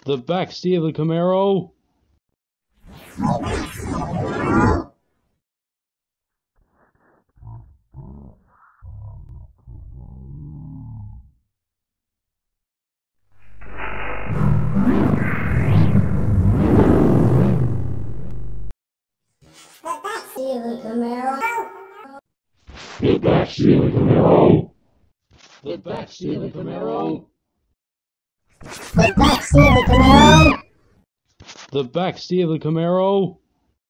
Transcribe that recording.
The backseat of the Camaro. The backseat of the Camaro. The backseat of the Camaro. The backseat of the Camaro. The backseat of the Camaro.